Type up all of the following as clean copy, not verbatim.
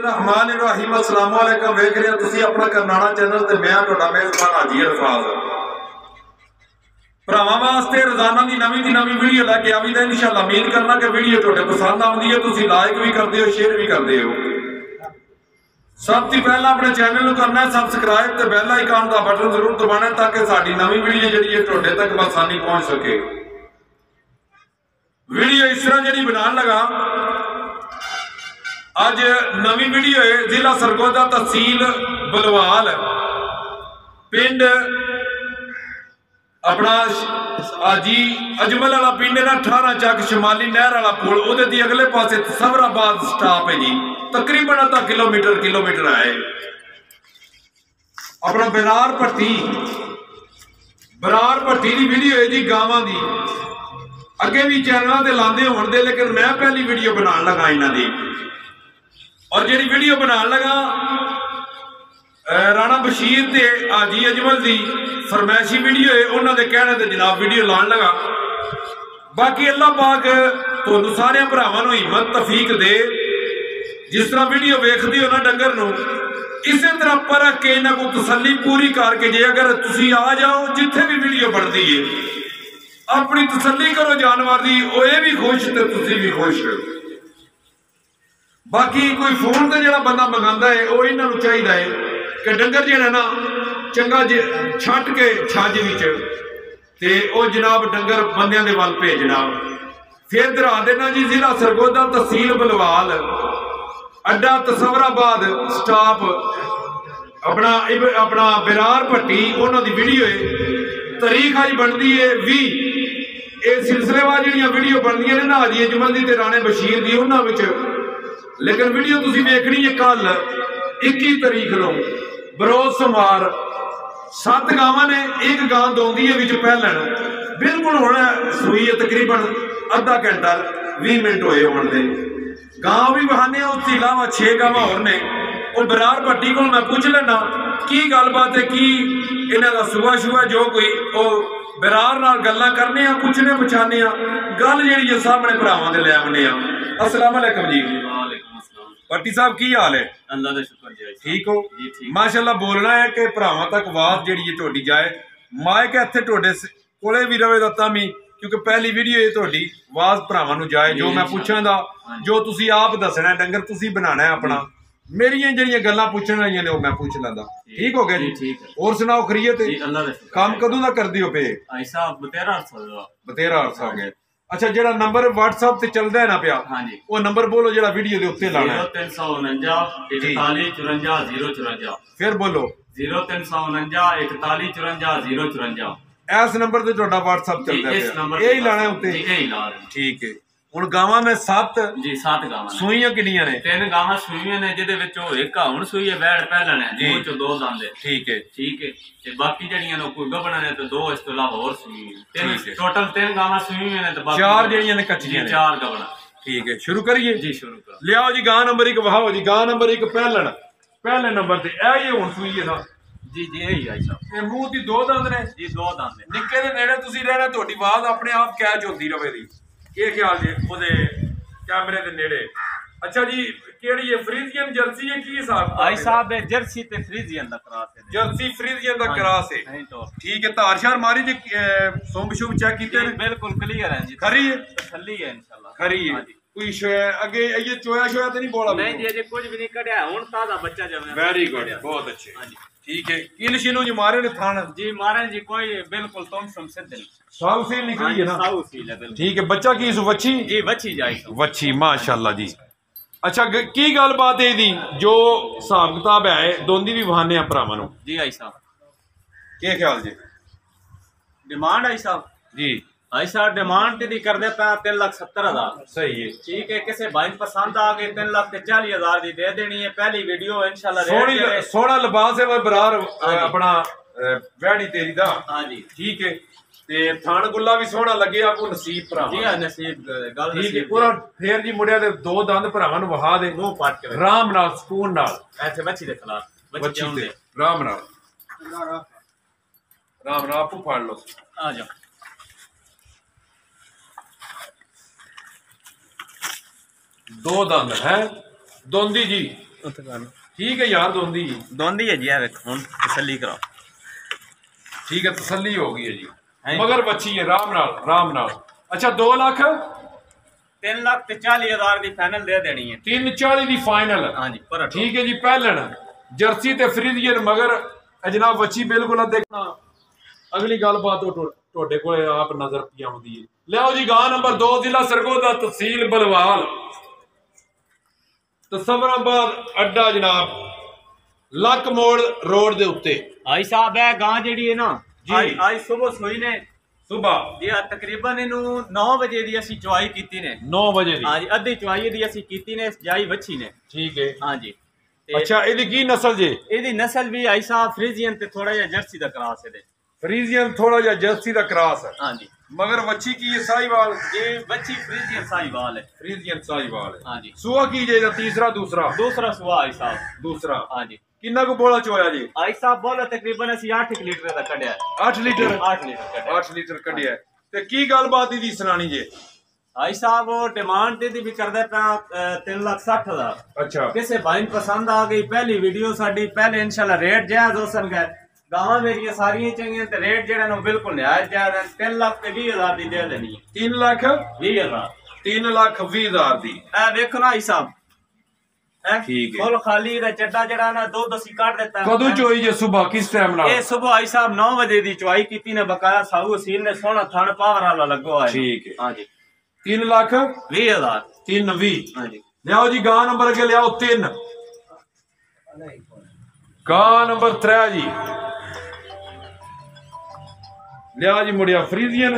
रहमान रहीम अस्सलाम वालेकुम वेख रहे हो तुसी अपना करनाड़ा चैनल ते मैं तुहाडा मेज़बान हाजी अरफाज भरावां वास्ते रोजाना की नवीं वीडियो लैके आवी दा इंशाअल्लाह उम्मीद करना कि वीडियो तुहाडे पसंद आउंदी है तुसी लाइक भी करदे हो शेयर भी करदे हो। सब तो पहला अपने चैनल को करना है सबसक्राइब ते बेल आइकन का बटन जरूर दबाना है ताकि साडी नवीं वीडियो जिहड़ी है तुहाडे तक आसानी पहुंच सके। वीडियो इस तरह जिहड़ी बनाने लगा अज नवी वीडियो है जिला सरगोदा तहसील बलवाल पिंड अपना जी अजमल वाला पिंड है ना 18 चक शमाली नहर वाला पुल उहदे दी अगले पासे सवराबाद स्टॉप है जी तकरीबन आधा किलोमीटर है। अपना बरार भट्टी की वीडियो है जी गावां दी अगे भी चैनलों से लाते होने लेकिन मैं पहली वीडियो बना लगा इन्हों की और जी वीडियो बना लगा राणा बशीर ते हाजी अजमल की फरमैशी वीडियो है उन्होंने कहने ते जनाब वीडियो लाने लगा। बाकी अल्लाह पाक तुहानू सारे भरावां नू हिम्मत तफीक दे जिस तरह वीडियो वेखदे हो ना डंगर नू इस तरह परख के इन्हां को तसल्ली पूरी करके जे अगर तुसी आ जाओ जिथे भी वीडियो बनती है अपनी तसल्ली करो जानवर की वो भी खुश तो तुसी भी खुश। बाकी कोई फोन से जो बंदा मंगाता है वो इन्हों चाहिए है कि डंगर जो ना चंगा छट के छज ते वो जनाब डंगर बंदियां दे वल भेजना। फिर दरा देना जी जिला सरगोदा तहसील बलवाल अड्डा तसवराबाद स्टाप अपना बिरार भट्टी उन्होंने वीडियो है तारीख अज बनती है 20 ये सिलसिलेवार जी वीडियो बनदियां ने ना हाजी अजमल दी ते राणे बशीर दी उन्होंने लेकिन वीडियो तुसी देखनी है कल 21 तारीख को बरोज समार 7 गावां ने एक गां दोंदी है विच पहलन बिल्कुल होना सूई है तकरीबन आधा घंटा 20 मिनट होए होने दे गां भी बहाने उसके अलावा 6 गावां होर ने और बरार भट्टी को मैं पूछ लेना की गलबात है की इन्हां दा सुबह शुआ जो कोई बरार नाल गल्लां करने पुछने पछाने गल जिहड़ी सामने भरावां दे लै आउने अस्सलाम वालेकुम जी। भट्टी साहब की हाल है? अल्लाह दा शुक्र जी ठीक हो जी ठीक माशाअल्लाह बोलना है कि भरावां तक आवाज जिहड़ी तुहाडी जाए माइक इत्थे तुहाडे कोले भी रवे तां भी क्योंकि पहली वीडियो है तुहाडी आवाज भरावां नूं जाए जो मैं पुछां दा जो तुसी आप दसना डंगर तुसी बनाना है अपना मेरियां जिहड़ियां गल्लां पुछण वालियां ने मैं पूछ लैंदा ठीक हो गया जी ठीक है। और सुनाओ खरीयत काम कदों दा करदे हो पे? ऐसा बतेरा अरसा हो गया। अच्छा जेड़ा नंबर व्हाट्सएप ते चलदा है ना पिया हां जी वो नंबर बोलो जेड़ा वीडियो दे उत्ते लाना है 0349 41 54 054 फिर बोलो 0349 41 54 054 इस नंबर ते तोड़ा व्हाट्सएप चलदा है यही लाना है उत्ते यही ला रहे ठीक है। हुण गावां में 7 जी 7 गावां सूईयां कितनियां ने? 3 गावां सूईयां ने जिहदे विचों एक हुण सूई है बैड़ पहलन है दो चों 2 दंद ठीक है ते बाकी जड़ियां ने कोई गबना ने ते 2 इस तो इलावा और सूई टोटल 3 गावां सूईयां ने ते बाकी 4 जड़ियां ने कच्चियां ने 4 गबना ठीक है। शुरू करिए जी शुरू करो ले आओ जी गां नंबर 1 वहाओ जी गां नंबर 1 पहलन पहले नंबर ते ए ये हुण सूई है ना जी जी यही है साहब ये मुंह दी 2 दंद ने जी 2 दंद ने निक्के दे नेड़े तुसी रहना तोड़ी आवाज अपने आप कैच होंदी रवे दी ये ख्याल जे ओदे कैमरे दे नेड़े। अच्छा जी केड़ी है फ्रीजियन जर्सी है की हिसाब आई साहब है जर्सी ते फ्रीजियन दा क्रॉस है जर्सी फ्रीजियन दा क्रॉस है ठीक है। तार शार मारी जी सुंग शुभ चेक कीते बिल्कुल क्लियर है जी खरी है तसल्ली है इंशाल्लाह खरी है कोई आगे ये चोया शोया तो नहीं बोला नहीं जी अजे कुछ भी नहीं कढ़या हुन ताजा बच्चा जमे वेरी गुड बहुत अच्छे हां जी ठीक है किन शिनो जी मारे ने थान जी मारे जी कोई बिल्कुल तुम सिद्ध नहीं साउ सील निकली है ना साउ सील है बिल्कुल ठीक है। बच्चा की वच्छी जी वच्छी जाई वच्छी माशाल्लाह जी। अच्छा की गल बात है दी जो हिसाब किताब है दोंदी भी बहाने आ भरावां नूं जी आई साहब क्या ख्याल जी डिमांड आई साहब जी आई साहब डिमांड दी कर देता 3,70,000 सही है ठीक है। किसी भाई पसंद आ गए 3,40,000 दी दे देनी है पहली वीडियो इंशाल्लाह सोहना लिबास है बरार अपना वैड़ी तेरी दा हां जी ठीक है ते थान गुल्ला भी सोहना लगे आपको नसीब भरा जी हां नसीब गल ठीक है पूरा फेर जी मुंडिया दे 2 दंद भरावां नूं वहा दे मुंह पाट के राम नाल सुकून नाल ऐसे बच्ची दे खिलाफ बच्ची दे राम नाल आपको फाड़ लो आ जाओ दो दंद है दोंदी जी ठीक है यार, दोंदी है जी, हुन तसल्ली कराओ। ठीक है, तसल्ली हो गई है जी, मगर बच्ची है राम नाल। अच्छा 2 लाख 3,40,000 की फाइनल दे देनी है। 3,40 की फाइनल। हाँ जी पर ठीक है जी। पहलन जर्सी ते फ्रीजियन मगर जनाब बच्ची बिल्कुल देखना। अगली गलबात ਤੁਹਾਡੇ ਕੋਲੇ आप नजर पी आउंदी है। लियाओ जी गां नंबर 2 जिला सरगोदा तहसील बलवाल तसवराबाद अड्डा जनाब लक मोड़ रोड दे उत्ते। आई साहब है गां जेड़ी है ना जी आज सुबह सोई ने सुबह जी तकरीबन इनू 9 बजे दी असी चवाई कीती ने। 9 बजे दी? हाँ जी, अद्धी चवाई दी असी कीती ने जाई बच्ची ने। ठीक है हाँ जी। अच्छा इहदी की नस्ल जे? इहदी नस्ल भी आई साहब फ्रीजियन ते थोड़ा जिहा जर्सी दा क्रॉस है। फ्रीजियन थोड़ा जिहा जर्सी दा क्रॉस है। हाँ जी। मगर बच्ची की है साहिवाल? ये बच्ची फ्रीजियन साहिवाल है। फ्रीजियन साहिवाल है। हाँ जी। सुआ की जे तीसरा दूसरा सुआ आई साहब दूसरा। हाँ जी। किन्ना को बोला चोया जी? आई साहब बोला तकरीबन असी 8 लीटर दा कढिया है। 8 लीटर? 8 लीटर कढिया है। ते की गलबात दी सुनानी जे? आई साहब वो डिमांड दी भी करदे पे 3,60,000। अच्छा किसे भाई पसंद आ गई पहली वीडियो साडी, पहले इंशाल्लाह रेट जायज हो सन गए। गावां मेरी सारी चाहिए ते रेट जेड़ा नो बिल्कुल निहायत जायज है। 3,20,000 दी दे देनी है। 3,20,000 3,20,000 दी। ए देखो ना आई साहब ठीक है। फुल खाली दा चड्डा जड़ा ना दूध असी काट देता। कदों चोई जे सुबह किस टाइम ना? ए सुबह आई साहब 9 बजे दी चवाई कीती ने बकाया साहू असील ने सोना थान पावर वाला लगो है। ठीक है हाँ जी। 3,20,000 3,20,000। हाँ जी। लियाओ जी गां नंबर अगे लियाओ 3 गां नंबर 3 जी लिया जी मुड़िया फ्रीजियन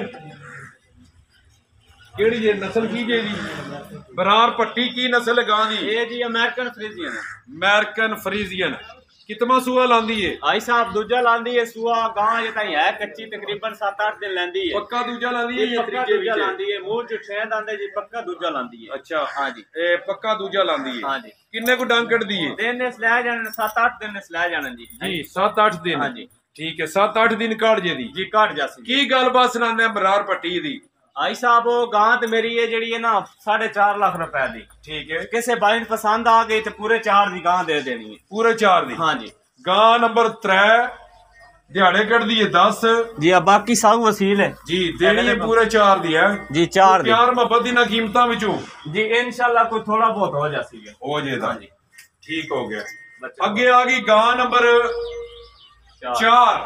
केड़ी जे नस्ल की जे जी? बरार पट्टी की नस्ल गां दी? ये जी अमेरिकन फ्रीजियन है। अमेरिकन फ्रीजियन कितना सुआ लांदी है? आई साहब दूजा लांदी है सुआ गां ये ताई है कच्ची तकरीबन 7-8 दिन लेंदी है। पक्का दूजा लांदी है? ये त्रीजे दूजा लांदी है। मुंह च छेद आंदे जी पक्का दूजा लांदी है। अच्छा हां जी। ए पक्का दूजा लांदी है। हां जी। किन्ने को डांग कट दी है? दिन ने ले जाने 7-8 दिन ने ले जाने जी। जी 7-8 दिन। हां जी ठीक है 7-8 दिन काट जे दी जी काट जासी। की गलबात सुनाने बरार पट्टी दी? आई साहब वो गां ते मेरी ये जेड़ी है ना 4.5 लाख रुपए दी। ठीक है किसे भाई पसंद आ गई तो पूरे 4 दी गां दे देनी है। पूरे 4 दी? हाँ जी। गां नंबर 3 दिहाड़े कट दी है 10 जी। अब बाकी साहू वसील है जी देनी है पूरे 4 दी है जी। 4 दी प्यार मोहब्बत दी ना कीमतां विचों जी इंशाल्लाह कोई थोड़ा बहुत हो जासी है हो जेदा जी। ठीक हो गया। अगे आ गई गां नंबर 4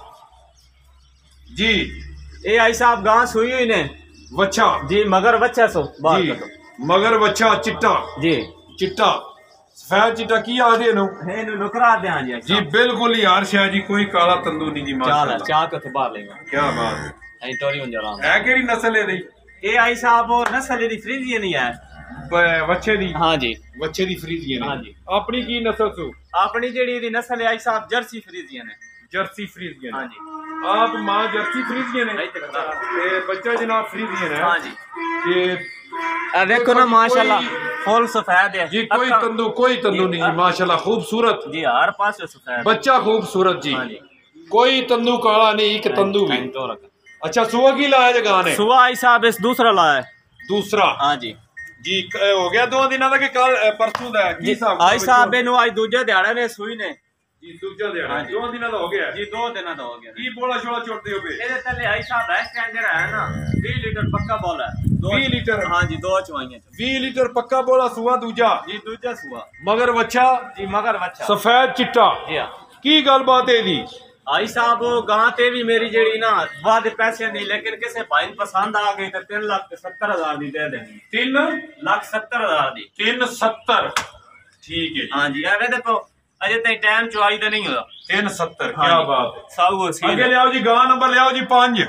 जी। ए आई साहब गां सुई हुई ने वच्छा जी मगर वच्छा सो जी मगर वच्छा चिट्टा जी चिट्टा सफेद चिट्टा की आदे नो है नो नुकरा दे हां जी जी बिल्कुल यार शाह जी कोई काला तंदू नहीं जी माशाल्लाह चाह तो बाहर लेगा क्या बात है। आई तोरी हो जरा है केड़ी नस्ल है दी? ए आई साहब वो नस्ल दी फ्रीजियन ही है वच्छे दी? हां जी वच्छे दी फ्रीजियन। हां जी। अपनी की नस्ल सु? अपनी जेड़ी दी नस्ल है आई साहब जर्सी फ्रीजियन है। जर्सी फ्रीजियन हां जी। आप मां जर्सी फ्रीजियन है ते बच्चा जनाब फ्रीजियन है। हां जी। ये देखो ना माशाल्लाह फुल सफेद है जी कोई तंदू नहीं माशाल्लाह खूबसूरत जी हर पास सफेद बच्चा खूबसूरत जी। कोई तंदू काला नहीं एक तंदू भी। अच्छा सुआ की लाया जे गाने? सुआ आई साहब इस दूसरा लाया दूसरा। हां जी जी हो गया 2 दिनों दा कि कल परसों दा की साहब? आई साहब इनु आज दूजे दिहाड़े ने सुई ने जी दूजा दिहाड़ा 2 दिनों दा हो गया जी 2 दिनों दा हो गया। की बोला छोड़ा छोड़ते हो पे? ਇਹਦੇ थल्ले आई साहब है स्टैंडर्ड है ना 20 लीटर पक्का बोला है। 20 लीटर? हां जी 2 चवाइयां 20 लीटर पक्का बोला सुआ दूजा जी दूजा सुआ मगर वच्छा जी मगर वच्छा सफेद चिट्टा जी। की गलबात है दी? आई साहब गां ते भी मेरी जेड़ी ना वाद पैसे नहीं लेकिन किसे भाई पसंद आ गई तो 3,70,000 दी दे देनी। 3,70,000 दी? 3,70,000 ठीक है। हां जी अरे देखो अजे तक टाइम चुआई तो नहीं हुआ। 3,70,000 क्या बात है। साहू आगे ले आओ जी गां नंबर ले आओ जी 5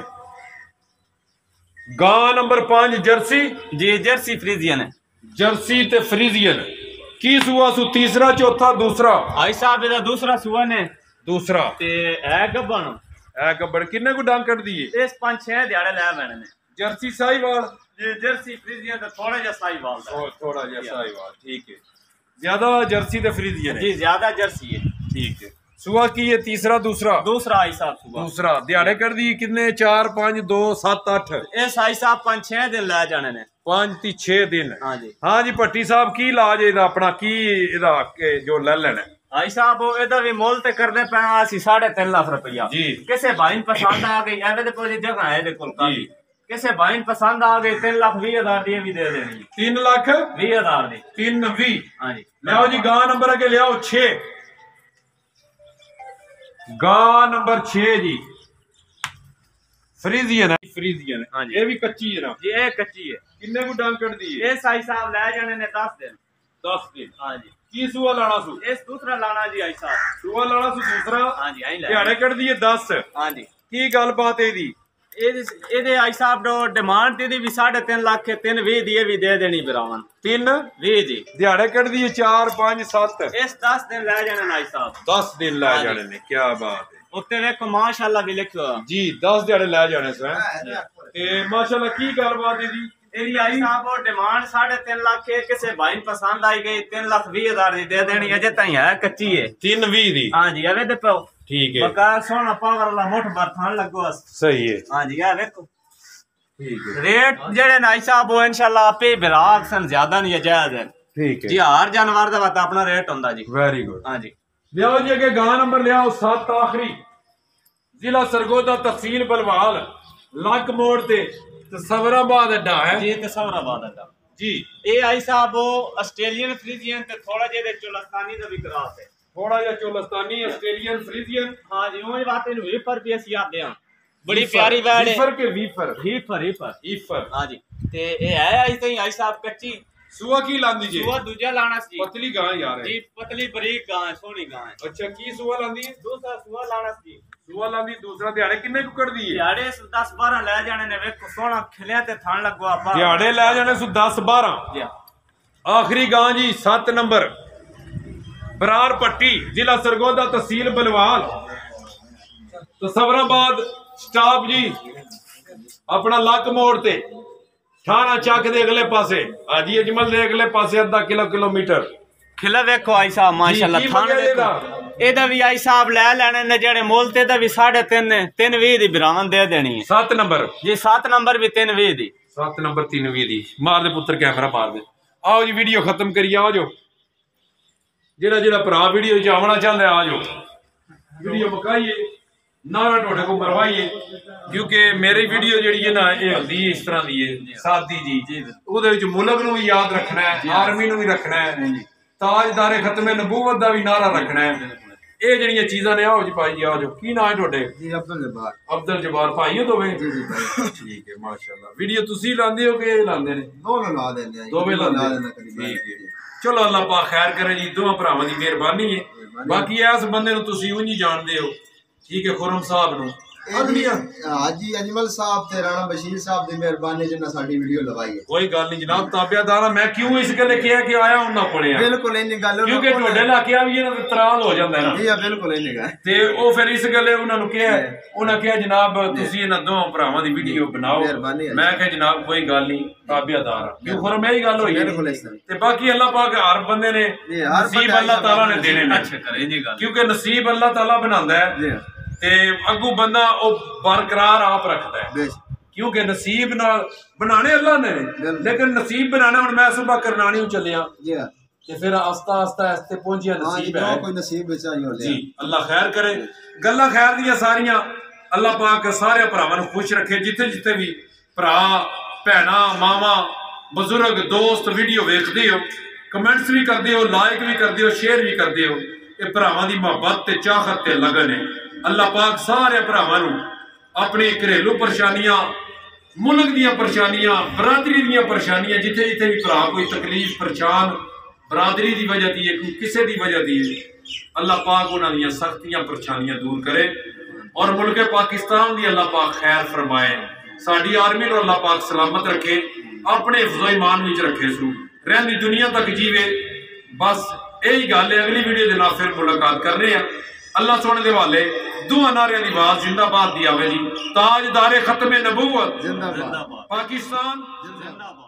गां नंबर 5 जर्सी जी जर्सी फ्रीजियन है। जर्सी ते फ्रीजियन की सुआ सु? तीसरा चौथा दूसरा? आई साहब एदा दूसरा सुआ ने दूसरा ते है गब्बन किन्ने को डांग कट दिए? इस 5-6 दिहाड़े ले मैंने ने। जर्सी साहिवाल ये जर्सी फ्रीजियन तो थोड़ा जा साहिवाल थोड़ा जा साहिवाल ठीक है। ज्यादा जर्सी ते फ्रीजियन है जी ज्यादा जर्सी है। ठीक है। सुआ की ये तीसरा दूसरा आई साहब सुबह दूसरा दिहाड़े कर दी कितने? 4 5 2 7 8 इस आई साहब 5-6 दिन ले जाने ने 5 ती 6 दिन। हाँ जी। हाँ जी भट्टी साहब की इलाज ਇਹਦਾ ਆਪਣਾ ਕੀ ਇਹਦਾ ਜੋ ਲੈ ਲੈਣਾ भाई साहब ਇਹਦਾ ਵੀ ਮੁੱਲ ਤੇ ਕਰਦੇ ਪਏ ਅਸੀਂ 3.5 ਲੱਖ ਰੁਪਇਆ ਜੀ। ਕਿਸੇ ਭਾਈ ਨੂੰ ਪਸੰਦ ਆ ਗਈ ਐਵੇਂ ਦੇ ਕੋਈ ਜਗ੍ਹਾ ਹੈ ਇਹਦੇ ਕੋਲ ਕਾਫੀ, ਕਿਸੇ ਭਾਈ ਨੂੰ ਪਸੰਦ ਆ ਗਈ 3,20,000 ਦੀ ਵੀ ਦੇ ਦੇਣੀ। 3,20,000 ਦੀ 3,20। हाँ जी। ਲਿਆਓ ਜੀ ਗਾਂ ਨੰਬਰ ਅੱਗੇ ਲਿਆਓ 6, ਗਾਂ ਨੰਬਰ 6 ਜੀ ਫਰੀਜ਼ੀਅਨ ਹੈ। ਫਰੀਜ਼ੀਅਨ हाँ जी। ਇਹ ਵੀ ਕੱਚੀ ਹੈ ਨਾ जी ये कच्ची है। ਕਿੰਨੇ ਕੁ ਡੰਗ ਕੱਢਦੀ ਹੈ? ये साई साहब ले जाने ने 10 दिन। 10 दिन। हाँ जी। ਕੀ ਸੂਆ ਲਾਣਾ ਸੂ? इस दूसरा लाना जी आई साहब। ਸੂਆ ਲਾਣਾ ਸੂ ਦੂਸਰਾ। हाँ जी आई ले। ਦਿਹਾੜੇ ਕੱਢਦੀ ਹੈ 10। हाँ जी। ਕੀ ਗੱਲਬਾਤ ਇਹਦੀ? ਇਹਦੇ ਆਈ ਸਾਹਿਬ ਦਾ ਡਿਮਾਂਡ ਤੇ ਦੀ ਵੀ 3.5 ਲੱਖ 3,20 ਦੀ ਇਹ ਵੀ ਦੇ ਦੇਣੀ ਬਰਾਵਨ। 3,20 ਜੀ। ਦਿਹਾੜੇ ਕੱਢਦੀ ਹੈ 4 5 7। ਇਸ 10 ਦਿਨ ਲੈ ਜਾਣੇ ਨੇ ਆਈ ਸਾਹਿਬ। 10 ਦਿਨ ਲੈ ਜਾਣੇ ਨੇ। ਕੀ ਬਾਤ ਹੈ। ਉੱਤੇ ਵੇਖੋ ਮਾਸ਼ਾਅੱਲਾ ਵੀ ਲਿਖੋ ਜੀ 10 ਦਿਹਾੜੇ ਲੈ ਜਾਣੇ ਸੋ ਤੇ ਮਾਸ਼ਾਅੱਲਾ ਕੀ ਗੱਲਬਾਤ ਇਹਦੀ? ਇਹਦੀ ਆਈ ਸਾਹਿਬ ਉਹ ਡਿਮਾਂਡ 3.5 ਲੱਖ ਹੈ, ਕਿਸੇ ਭਾਈ ਨੂੰ ਪਸੰਦ ਆਈ ਗਈ 3,20,000 ਦੀ ਦੇ ਦੇਣੀ। ਅਜੇ ਤਾਈਂ ਹੈ ਕੱਚੀ ਹੈ। 3,20 ਦੀ। हाँ जी एवे दे पाओ। ठीक है। बका सोना पावर वाला मुठ बरथान लगो अस। सही है। हाँ जी ये देखो ठीक है। रेट जेड़े नाई साहब वो इंशाल्लाह आपे बिराक सन ज्यादा नहीं जायज है। ठीक है जी हर जानवर दा बता अपना रेट होंदा जी। Very good. हाँ जी। लियाओ जी अगे गां नंबर लियाओ 7 आखिरी जिला सरगोदा तहसील बलवाल लक मोड़ ते तसवराबाद अड्डा है जी तसवराबाद अड्डा जी। ये आई साहब वो ऑस्ट्रेलियन फ्रीजियन ते थोड़ा जेदे चोलस्तानी दा भी क्रॉस है। थोड़ा या चोलस्तानी ऑस्ट्रेलियन फ्रीजियन। हाँ जी वही बात इन वीफर भी ਅਸੀਂ ਆਦੇ ਹਾਂ। बड़ी प्यारी वैड़ है। वीफर के वीफर वीफर वीफर। हाँ जी। ते ये है आई ताई आई साहब कच्ची सुआ की लांदी जी? सुआ दूजा लाना सी। पतली गां यार है जी पतली बरीक गां है सोहनी गां है। अच्छा की सुआ लांदी है? दूसरा सुआ लाना सी। सुआ लांदी दूसरा दिहाड़े किन्ने को कर दी है? दिहाड़े 10-12 ले जाने ने वेखो सोहना खिलिया ते थान लगवा पा। दिहाड़े ले जाने सु 10-12। जी आखिरी गां जी 7 नंबर बरार पट्टी जिला सरगोदा तहसील बलवाल तसवराबाद स्टाफ जी अपना लक मोड़ ते थाना चक दे अगले पासे हाजी अजमल दे अगले पासे आधा किलोमीटर। खिला वेखो आई साहब माशाल्लाह थान देखो। एदा भी आई साहब ले लेने ने जेड़े मोल ते दा भी 3.5 दी बिरावन दे देनी है। 7 नंबर जी 7 नंबर भी 3.20 दी। 7 नंबर 3.20 दी। मार दे पुत्र कैमरा मार दे। आओ जी वीडियो खत्म करिए। आ जाओ जेड़ा जेड़ा भरा वीडियो च आवना चाहता है आ जाओ वीडियो मुकाइए नारा टोटे को मरवाइए क्योंकि मेरी वीडियो जी है ना ये होती है इस तरह की है सादी जी ਉਹਦੇ ਵਿੱਚ ਮੁਲਕ ਨੂੰ ਵੀ ਯਾਦ ਰੱਖਣਾ ਹੈ ਆਰਮੀ ਨੂੰ ਵੀ ਰੱਖਣਾ ਹੈ ਤਾਜਦਾਰੇ ਖਤਮੇ ਨਬੂਵਤ ਦਾ ਵੀ ਨਾਰਾ ਰੱਖਣਾ ਹੈ। ਇਹ ਜਿਹੜੀਆਂ ਚੀਜ਼ਾਂ ਨੇ ਆਓ ਜੀ ਭਾਈ ਜੀ ਆ ਜਾਓ। ਕੀ ਨਾਮ ਹੈ ਤੁਹਾਡੇ? ਜੀ ਅਬਦੁਲ ਜਬਾਰ। ਅਬਦੁਲ ਜਬਾਰ ਭਾਈ ਹੋ ਦੋਵੇਂ? ਜੀ ਜੀ ਭਾਈ। ਠੀਕ ਹੈ ਮਾਸ਼ਾਅੱਲਾ। ਵੀਡੀਓ ਤੁਸੀਂ ਲਾਉਂਦੇ ਹੋ ਕਿ ਇਹ ਲਾਉਂਦੇ ਨੇ? ਦੋਵੇਂ ਲਾ ਦਿੰਦੇ ਆ ਜੀ। ਦੋਵੇਂ ਲਾਉਂਦੇ ਨੇ। ਠੀਕ ਹੈ ਚਲੋ ਅੱਲਾਹ ਪਾਕ ਖੈਰ ਕਰੇ ਜੀ। ਦੋਵਾਂ ਭਰਾਵਾਂ ਦੀ ਮਿਹਰਬਾਨੀ ਹੈ। ਬਾਕੀ ਇਸ ਬੰਦੇ ਨੂੰ ਤੁਸੀਂ ਉਂਝ ਹੀ ਜਾਣਦੇ ਹੋ ठीक है खुरम साहब नु हाजी अजमल साहब ते राणा बशीर साहब दी मेहरबानी जिन्ना साडी वीडियो लगाई है। कोई गल नहीं जनाब ताबियादारा मैं क्यों इस गल किया कि आया उन्ना कोले बिल्कुल इन्नी गल क्योंकि ਤੁਹਾਡੇ ਇਲਾਕੇ ਵੀ ਇਹਨਾਂ ਦਾ ਤਰਾਲ ਹੋ ਜਾਂਦਾ ਹੈ ਨਾ। ਜੀ ਬਿल्कुल इन्नी गल ਤੇ ਉਹ ਫਿਰ ਇਸ ਗੱਲੇ ਉਹਨਾਂ ਨੂੰ ਕਿਹਾ ਉਹਨਾਂ ਕਿਹਾ ਜਨਾਬ ਤੁਸੀਂ ਇਹਨਾਂ ਦੋਹਾਂ ਭਰਾਵਾਂ ਦੀ ਵੀਡੀਓ ਬਣਾਓ। ਮੈਂ ਕਿਹਾ ਜਨਾਬ ਕੋਈ ਗੱਲ ਨਹੀਂ ਤਾबियादारा ਕਿਉਂ ਖੁਰਮ ਇਹੀ ਗੱਲ ਹੋਈ ਤੇ ਬਾਕੀ ਅੱਲਾਹ ਪਾਕ ਹਰ ਬੰਦੇ ਨੇ ਨਸੀਬ ਅੱਲਾਹ ਤਾਲਾ ਨੇ ਦੇਣੇ ਨੇ। ਅੱਛਾ ਕਰੇ ਜੀ ਗੱਲ ਕਿਉਂਕਿ ਨਸੀਬ ਅੱਲਾਹ ਤਾਲਾ ਬਣਾਉਂਦਾ ਹੈ ਤੇ ਅੱਗੂ ਬੰਦਾ ਉਹ ਬਰਕਰਾਰ ਆਪ ਰੱਖਦਾ ਹੈ क्योंकि नसीब ना बनाने अल्लाह ने लेकिन नसीब बनाना हुन मैं सुबह करनानी चलिया ते फिर आस्ता आस्ता ऐसे पहुंचिया नसीब है कोई नसीब विच आई हो जी। अल्लाह खैर करे गल्ला खैर दियां सारियां अल्लाह पाक सारे भरावां नूं खुश रखे जिथे जिथे भी भरा भैणा मावा बुजुर्ग दोस्त वीडियो वेखदे हो कमेंट्स भी करदे हो लाइक भी करदे हो शेयर भी करदे हो ये भरावां दी मोहब्बत ते चाहत ते लगन है। अल्लाह पाक सारे भरावां नूं अपनी घरेलू परेशानियां मुल्क दियां परेशानियां बरादरी दियां परेशानियां जिथे जिथे भी भरा कोई तकलीफ परेशान बरादरी की वजह दी है कोई किसी की वजह दी है अल्लाह पाक उन्हां दियां सख्तियां परेशानियां दूर करे और मुल्क पाकिस्तान की अल्लाह पाक खैर फरमाए। साडी आर्मी को अल्लाह पाक सलामत रखे अपने हिफ्ज़ो ईमान विच रखे सू रहंदी दुनिया तक जीवे। बस यही गल है। अगली वीडियो के नाल फिर मुलाकात कर रहे हैं। अल्लाह सोने दे वाले दुआ नारियां दी आवाज़ जिंदाबाद दी आवे जी। ताजदारे खत्मे नबूवत जिंदाबाद पाकिस्तान जिंदाबाद।